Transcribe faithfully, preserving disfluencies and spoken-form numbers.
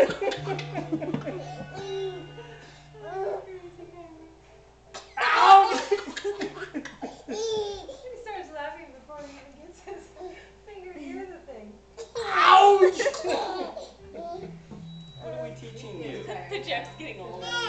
Ouch! He starts laughing before he even gets his finger near the thing. Ouch! What are we teaching you? He's The joke's getting old.